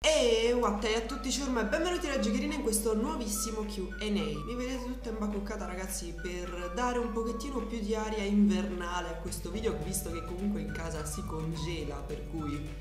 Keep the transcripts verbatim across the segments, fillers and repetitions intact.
E what a tutti ciurma e benvenuti da Giocherina in questo nuovissimo Q and A. Mi vedete tutta imbacuccata ragazzi per dare un pochettino più di aria invernale a questo video, visto che comunque in casa si congela, per cui...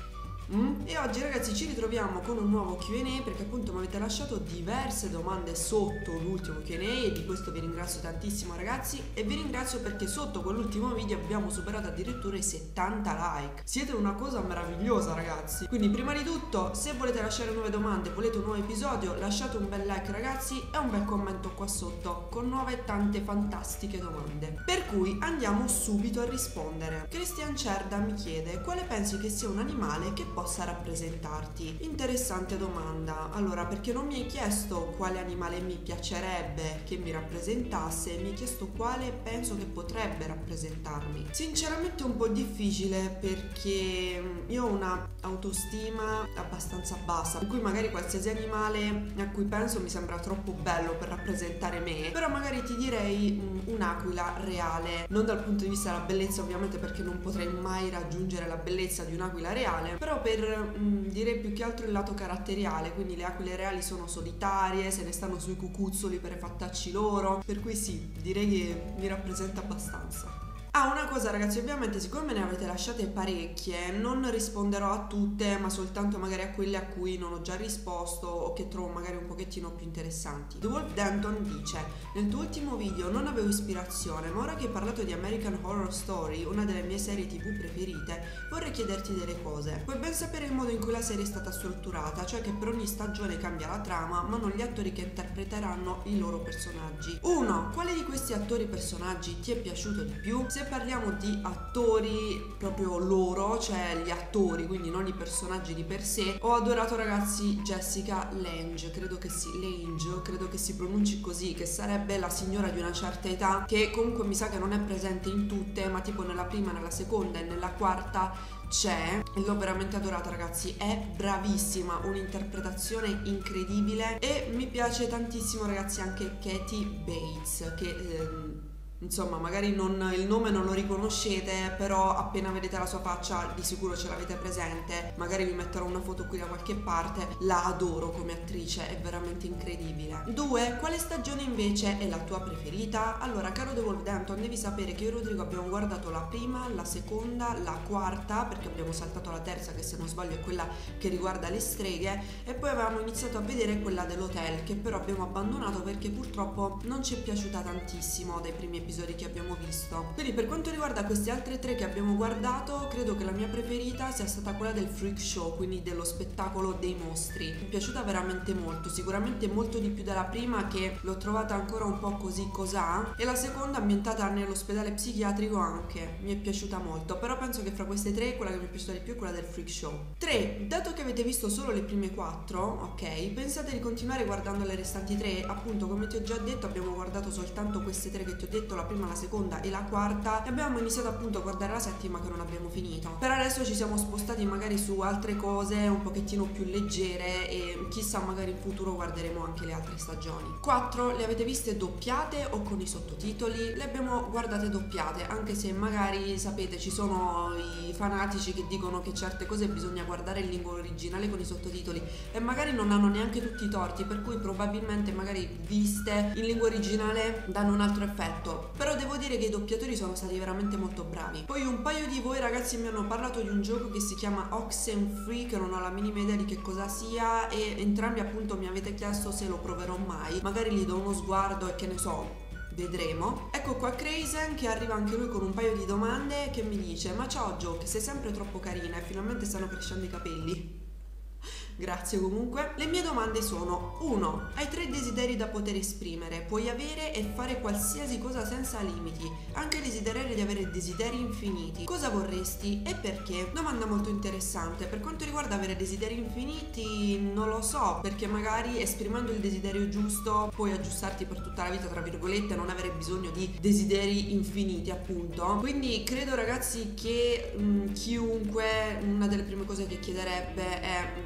Mm? E oggi ragazzi ci ritroviamo con un nuovo Q and A perché appunto mi avete lasciato diverse domande sotto l'ultimo Q and A e di questo vi ringrazio tantissimo ragazzi, e vi ringrazio perché sotto quell'ultimo video abbiamo superato addirittura i settanta like. Siete una cosa meravigliosa ragazzi, quindi prima di tutto se volete lasciare nuove domande, volete un nuovo episodio, lasciate un bel like ragazzi e un bel commento qua sotto con nuove e tante fantastiche domande, per cui andiamo subito a rispondere. Christian Cerda mi chiede: quale pensi che sia un animale che possa rappresentarti? Interessante domanda. Allora, perché non mi hai chiesto quale animale mi piacerebbe che mi rappresentasse, mi hai chiesto quale penso che potrebbe rappresentarmi. Sinceramente è un po' difficile perché io ho una autostima abbastanza bassa, in cui magari qualsiasi animale a cui penso mi sembra troppo bello per rappresentare me, però magari ti direi un'aquila reale, non dal punto di vista della bellezza ovviamente perché non potrei mai raggiungere la bellezza di un'aquila reale, però per mh, direi più che altro il lato caratteriale, quindi le aquile reali sono solitarie, se ne stanno sui cucuzzoli per i fattacci loro, per cui sì, direi che mi rappresenta abbastanza. Ah, una cosa ragazzi, ovviamente siccome me ne avete lasciate parecchie non risponderò a tutte, ma soltanto magari a quelle a cui non ho già risposto o che trovo magari un pochettino più interessanti. The Wolf Denton dice: nel tuo ultimo video non avevo ispirazione, ma ora che hai parlato di American Horror Story, una delle mie serie tv preferite, vorrei chiederti delle cose. Puoi ben sapere il modo in cui la serie è stata strutturata, cioè che per ogni stagione cambia la trama, ma non gli attori che interpreteranno i loro personaggi. uno. Quale di questi attori personaggi ti è piaciuto di più? Se parliamo di attori proprio loro, cioè gli attori, quindi non i personaggi di per sé, ho adorato ragazzi Jessica Lange, credo che si Lange, credo che si pronunci così, che sarebbe la signora di una certa età, che comunque mi sa che non è presente in tutte, ma tipo nella prima, nella seconda e nella quarta c'è, e l'ho veramente adorata ragazzi, è bravissima, un'interpretazione incredibile, e mi piace tantissimo ragazzi anche Kathy Bates, che ehm, insomma magari non, il nome non lo riconoscete, però appena vedete la sua faccia di sicuro ce l'avete presente, magari vi metterò una foto qui da qualche parte. La adoro come attrice, è veramente incredibile. due. Quale stagione invece è la tua preferita? Allora caro The Wolf Denton, devi sapere che io e Rodrigo abbiamo guardato la prima, la seconda, la quarta, perché abbiamo saltato la terza che se non sbaglio è quella che riguarda le streghe, e poi avevamo iniziato a vedere quella dell'hotel che però abbiamo abbandonato perché purtroppo non ci è piaciuta tantissimo dai primi episodi che abbiamo visto. Quindi per quanto riguarda queste altre tre che abbiamo guardato, credo che la mia preferita sia stata quella del freak show, quindi dello spettacolo dei mostri. Mi è piaciuta veramente molto, sicuramente molto di più della prima che l'ho trovata ancora un po' così cosà, e la seconda ambientata nell'ospedale psichiatrico anche mi è piaciuta molto, però penso che fra queste tre quella che mi è piaciuta di più è quella del freak show. tre. Dato che avete visto solo le prime quattro, ok, pensate di continuare guardando le restanti tre? Appunto come ti ho già detto abbiamo guardato soltanto queste tre che ti ho detto, la prima, la seconda e la quarta, e abbiamo iniziato appunto a guardare la settima che non abbiamo finito. Per adesso ci siamo spostati magari su altre cose un pochettino più leggere e chissà magari in futuro guarderemo anche le altre stagioni. quattro. Le avete viste doppiate o con i sottotitoli? Le abbiamo guardate doppiate, anche se magari sapete ci sono i fanatici che dicono che certe cose bisogna guardare in lingua originale con i sottotitoli, e magari non hanno neanche tutti i torti, per cui probabilmente magari viste in lingua originale danno un altro effetto. Però devo dire che i doppiatori sono stati veramente molto bravi. Poi un paio di voi ragazzi mi hanno parlato di un gioco che si chiama Oxenfree, che non ho la minima idea di che cosa sia, e entrambi appunto mi avete chiesto se lo proverò mai. Magari gli do uno sguardo e che ne so, vedremo. Ecco qua Crazen che arriva anche lui con un paio di domande, che mi dice: ma ciao Gio, che sei sempre troppo carina e finalmente stanno crescendo i capelli. Grazie comunque. Le mie domande sono: uno. Hai tre desideri da poter esprimere. Puoi avere e fare qualsiasi cosa senza limiti, anche desiderare di avere desideri infiniti. Cosa vorresti e perché? Domanda molto interessante. Per quanto riguarda avere desideri infiniti, non lo so, perché magari esprimendo il desiderio giusto puoi aggiustarti per tutta la vita, tra virgolette, non avere bisogno di desideri infiniti appunto. Quindi credo ragazzi che mh, chiunque, una delle prime cose che chiederebbe è tipo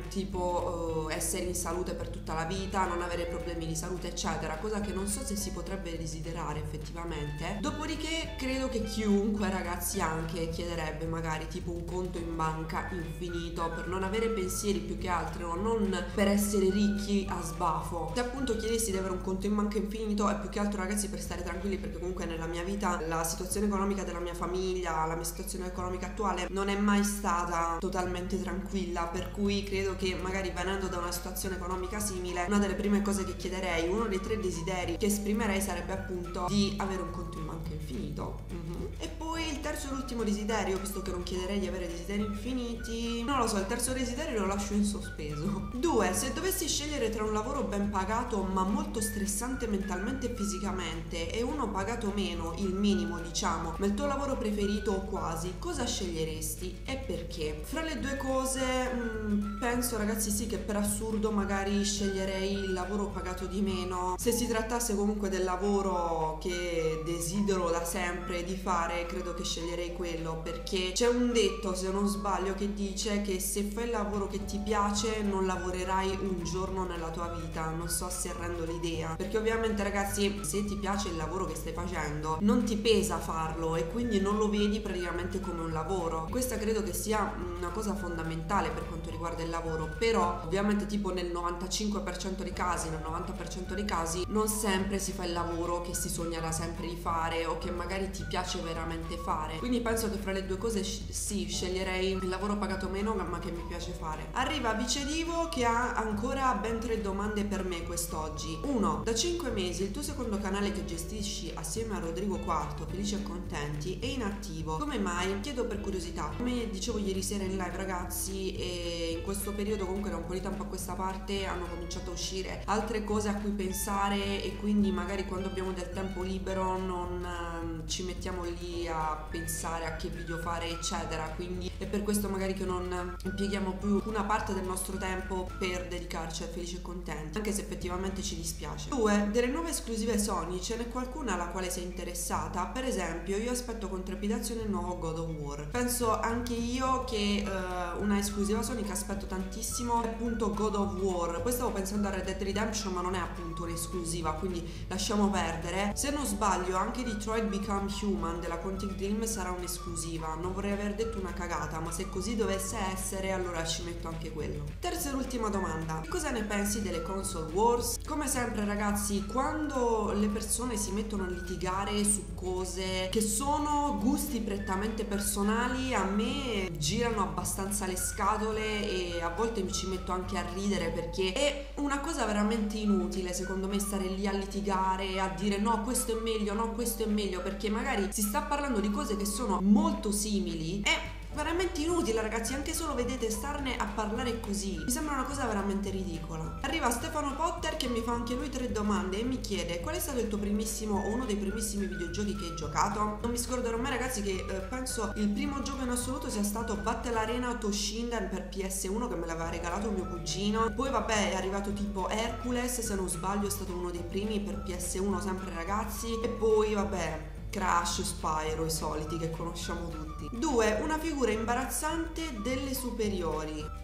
tipo uh, essere in salute per tutta la vita, non avere problemi di salute eccetera, cosa che non so se si potrebbe desiderare effettivamente. Dopodiché credo che chiunque, ragazzi, anche chiederebbe magari tipo un conto in banca infinito per non avere pensieri più che altro, non per essere ricchi a sbafo. Se appunto chiedessi di avere un conto in banca infinito è più che altro, ragazzi, per stare tranquilli, perché comunque nella mia vita la situazione economica della mia famiglia, la mia situazione economica attuale non è mai stata totalmente tranquilla, per cui credo che magari venendo da una situazione economica simile, una delle prime cose che chiederei, uno dei tre desideri che esprimerei sarebbe appunto di avere un conto in banca infinito. Mm-hmm. E poi il terzo e l'ultimo desiderio, visto che non chiederei di avere desideri infiniti, non lo so, il terzo desiderio lo lascio in sospeso. Due, se dovessi scegliere tra un lavoro ben pagato ma molto stressante mentalmente e fisicamente e uno pagato meno, il minimo diciamo, ma il tuo lavoro preferito o quasi, cosa sceglieresti e perché? Fra le due cose mh, penso, ragazzi, sì, che per assurdo magari sceglierei il lavoro pagato di meno. Se si trattasse comunque del lavoro che desidero da sempre di fare, credo che sceglierei quello, perché c'è un detto, se non sbaglio, che dice che se fai il lavoro che ti piace non lavorerai un giorno nella tua vita. Non so se rendo l'idea, perché ovviamente, ragazzi, se ti piace il lavoro che stai facendo non ti pesa farlo e quindi non lo vedi praticamente come un lavoro. Questa credo che sia una cosa fondamentale per quanto riguarda il lavoro, però ovviamente tipo nel novantacinque per cento dei casi, nel novanta per cento dei casi non sempre si fa il lavoro che si sogna da sempre di fare o che magari ti piace veramente fare. Quindi penso che fra le due cose sì, sceglierei il lavoro pagato meno ma che mi piace fare. Arriva Vicedivo che ha ancora ben tre domande per me quest'oggi. uno. Da cinque mesi il tuo secondo canale che gestisci assieme a Rodrigo Quarto, Felici e Contenti, è inattivo. Come mai? Chiedo per curiosità. Come dicevo ieri sera in live, ragazzi, e in questo periodo comunque da un po' di tempo a questa parte hanno cominciato a uscire altre cose a cui pensare e quindi magari quando abbiamo del tempo libero non um, ci mettiamo lì a pensare a che video fare eccetera, quindi è per questo magari che non impieghiamo più una parte del nostro tempo per dedicarci a Felici e Contenti, anche se effettivamente ci dispiace. Due. Delle nuove esclusive Sony ce n'è qualcuna alla quale sei interessata? Per esempio io aspetto con trepidazione il nuovo God of War. Penso anche io che uh, una esclusiva Sony che aspetto tantissimo è appunto God of War. Poi stavo pensando a Red Dead Redemption, ma non è appunto un'esclusiva, quindi lasciamo perdere. Se non sbaglio anche Detroit Become Human della Quantic Dream sarà un'esclusiva. Non vorrei aver detto una cagata, ma se così dovesse essere allora ci metto anche quello. Terza e ultima domanda: cosa ne pensi delle console wars? Come sempre, ragazzi, quando le persone si mettono a litigare su cose che sono gusti prettamente personali, a me girano abbastanza le scatole e a volte mi ci metto anche a ridere, perché è una cosa veramente inutile secondo me stare lì a litigare, a dire no questo è meglio, no questo è meglio, perché magari si sta parlando di cose che sono molto simili e veramente inutile, ragazzi, anche solo vedete starne a parlare così mi sembra una cosa veramente ridicola. Arriva Stefano Potter che mi fa anche lui tre domande e mi chiede: qual è stato il tuo primissimo o uno dei primissimi videogiochi che hai giocato? Non mi scorderò mai, ragazzi, che eh, penso il primo gioco in assoluto sia stato Battle Arena Toshinden per P S uno, che me l'aveva regalato mio cugino. Poi vabbè è arrivato tipo Hercules, se non sbaglio è stato uno dei primi per P S uno sempre, ragazzi. E poi vabbè Crash, Spyro, i soliti che conosciamo tutti. Due. Una figura imbarazzante delle superiori.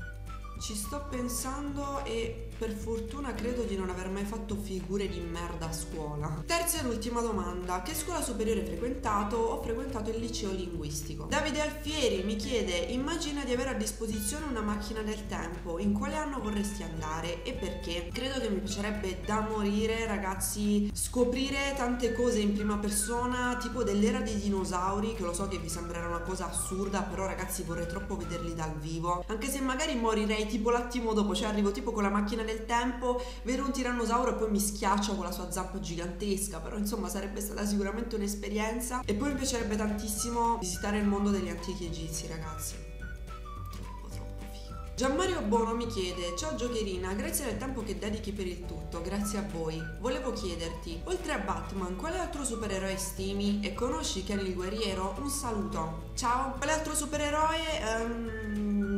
Ci sto pensando e per fortuna credo di non aver mai fatto figure di merda a scuola. Terza e ultima domanda: che scuola superiore hai frequentato? Ho frequentato il liceo linguistico. Davide Alfieri mi chiede: immagina di avere a disposizione una macchina del tempo, in quale anno vorresti andare e perché? Credo che mi piacerebbe da morire, ragazzi, scoprire tante cose in prima persona, tipo dell'era dei dinosauri, che lo so che vi sembrerà una cosa assurda, però ragazzi vorrei troppo vederli dal vivo, anche se magari morirei tipo l'attimo dopo, cioè arrivo tipo con la macchina del tempo, vedo un tirannosauro e poi mi schiaccia con la sua zampa gigantesca, però insomma sarebbe stata sicuramente un'esperienza. E poi mi piacerebbe tantissimo visitare il mondo degli antichi egizi, ragazzi. Troppo troppo figo. Gianmario Bono mi chiede: ciao Giocherina, grazie del tempo che dedichi per il tutto, grazie a voi. Volevo chiederti, oltre a Batman, quale altro supereroe stimi e conosci Ken il Guerriero? Un saluto. Ciao. Quale altro supereroe? Um...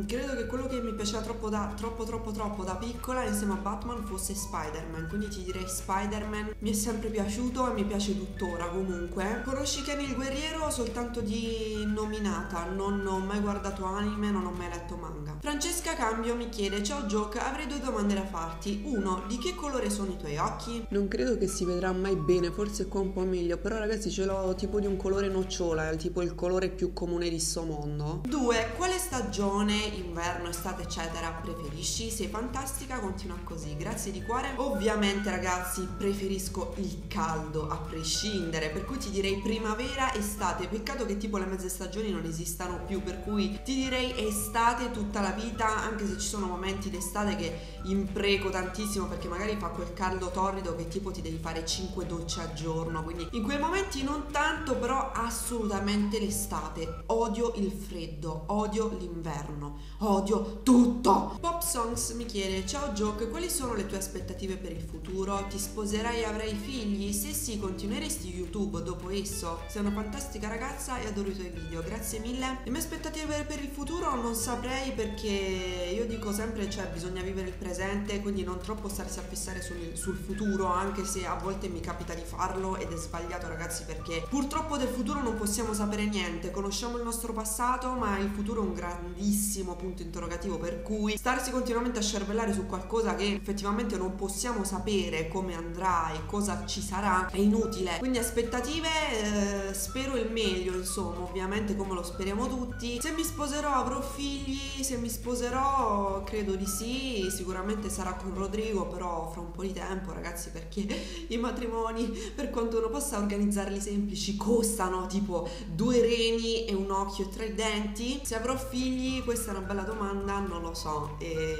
credo che quello che mi piaceva troppo da troppo troppo troppo da piccola insieme a Batman fosse Spider-Man, quindi ti direi Spider-Man. Mi è sempre piaciuto e mi piace tuttora comunque. Conosci Ken il Guerriero soltanto di nominata, non ho mai guardato anime, non ho mai letto manga. Francesca Cambio mi chiede: ciao Joke, avrei due domande da farti. Uno, di che colore sono i tuoi occhi? Non credo che si vedrà mai bene, forse qua un po' meglio, però ragazzi ce l'ho tipo di un colore nocciola, è tipo il colore più comune di sto mondo. Due, quale stagione, inverno, estate eccetera, preferisci? Sei fantastica, continua così, grazie di cuore. Ovviamente ragazzi preferisco il caldo a prescindere, per cui ti direi primavera, estate. Peccato che tipo le mezze stagioni non esistano più, per cui ti direi estate tutta la vita, anche se ci sono momenti d'estate che impreco tantissimo perché magari fa quel caldo torrido che tipo ti devi fare cinque docce al giorno, quindi in quei momenti non tanto, però assolutamente l'estate. Odio il freddo, odio l'inverno, odio tutto. Pop Songs mi chiede: ciao Joke, quali sono le tue aspettative per il futuro? Ti sposerai e avrai figli? Se sì, continueresti YouTube dopo esso? Sei una fantastica ragazza e adoro i tuoi video, grazie mille. Le mie aspettative per il futuro non saprei, perché io dico sempre, cioè bisogna vivere il presente, quindi non troppo starsi a fissare sul, sul futuro, anche se a volte mi capita di farlo ed è sbagliato ragazzi, perché purtroppo del futuro non possiamo sapere niente. Conosciamo il nostro passato, ma il futuro è un grandissimo punto interrogativo, per cui starsi continuamente a scervellare su qualcosa che effettivamente non possiamo sapere come andrà e cosa ci sarà è inutile. Quindi aspettative, eh, spero il meglio, insomma, ovviamente come lo speriamo tutti. Se mi sposerò avrò figli, se mi sposerò credo di sì, sicuramente sarà con Rodrigo, però fra un po' di tempo ragazzi, perché i matrimoni, per quanto uno possa organizzarli semplici, costano tipo due reni e un occhio e tre denti. Se avrò figli, questa è una bella domanda, non lo so,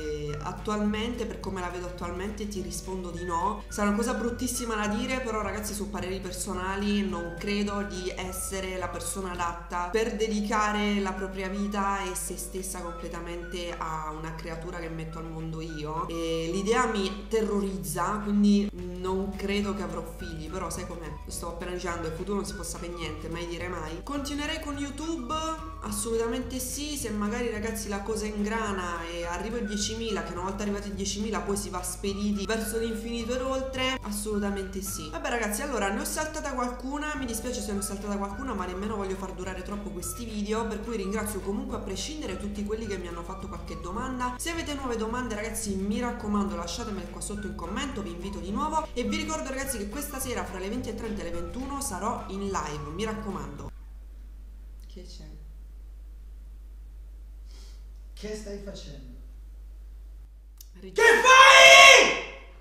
e attualmente, per come la vedo attualmente, ti rispondo di no. Sarà una cosa bruttissima da dire, però ragazzi, su pareri personali non credo di essere la persona adatta per dedicare la propria vita e se stessa completamente a una creatura che metto al mondo io, e l'idea mi terrorizza, quindi non credo che avrò figli. Però sai com'è, lo sto appena dicendo, il futuro non si può sapere niente, mai dire mai. Continuerei con YouTube? Assolutamente sì, se magari ragazzi la cosa ingrana e arrivo ai diecimila, che una volta arrivati ai diecimila poi si va spediti verso l'infinito ed oltre, assolutamente sì. Vabbè ragazzi, allora ne ho saltata qualcuna, mi dispiace se ne ho saltata qualcuna, ma nemmeno voglio far durare troppo questi video, per cui ringrazio comunque a prescindere tutti quelli che mi hanno fatto qualche domanda. Se avete nuove domande ragazzi, mi raccomando, lasciatemele qua sotto in commento, vi invito di nuovo, e vi ricordo ragazzi che questa sera fra le venti e trenta e le ventuno sarò in live, mi raccomando. Che c'è? Che stai facendo? Reg- Che fai?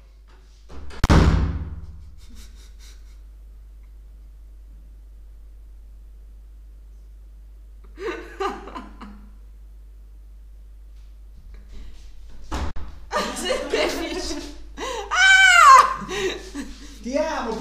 Ti amo,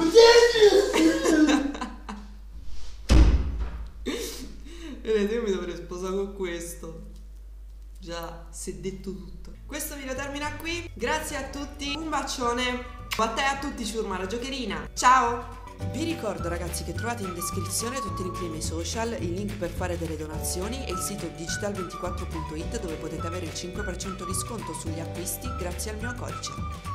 vedete, io mi dovrei sposare con questo. Già, si è detto tutto. Questo video termina qui, grazie a tutti, un bacione a te e a tutti, ciurma la giocherina, ciao! Vi ricordo ragazzi che trovate in descrizione tutti i link dei miei social, il link per fare delle donazioni e il sito digital ventiquattro punto it dove potete avere il cinque per cento di sconto sugli acquisti grazie al mio codice.